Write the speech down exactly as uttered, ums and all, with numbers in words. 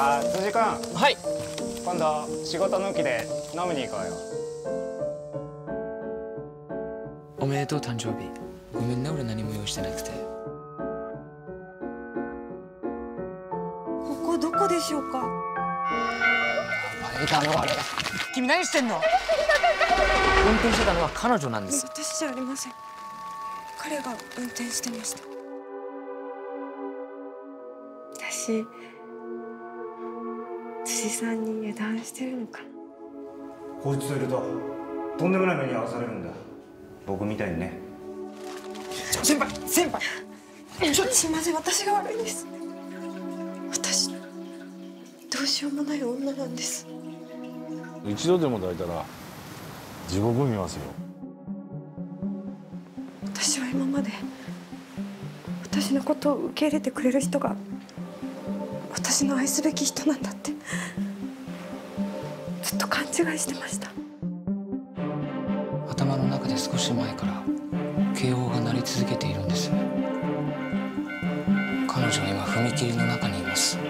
あ、辻君。 はい。 今度仕事抜きで飲みに行こうよ。 おめでとう誕生日。ごめんね、俺何も用意してなくて。 ここどこでしょうか。 バイカのあれ。君何してんの？運転してたのは彼女なんです。 私じゃありません。彼が運転してました。私辻さんに油断してるのかな。 こいつといるととんでもない目に遭わされるんだ。僕みたいにね。 先輩先輩ちょっとすいません、私が悪いです。私どうしようもない女なんです。 一度でも抱いたら地獄見ますよ。 私は今まで私のことを受け入れてくれる人が私の愛すべき人なんだってずっと勘違いしてました。 頭の中で少し前から警報が鳴り続けているんです。彼女は今踏切の中にいます。